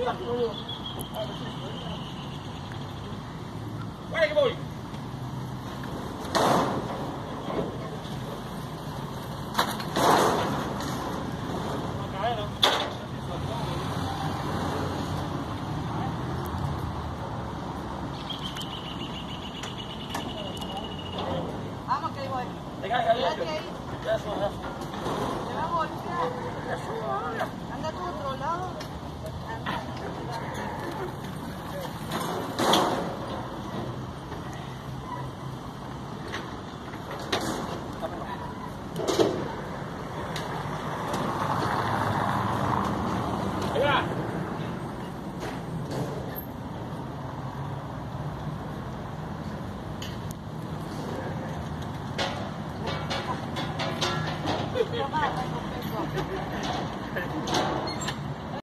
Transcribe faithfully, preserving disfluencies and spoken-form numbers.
Quay cái bồi. Vamos que voy. Venga, venga, Quédate venga. ahí. Eso, eso. Te va a golpear. Eso. Anda tú a otro lado. Venga. Toma, no, no, no.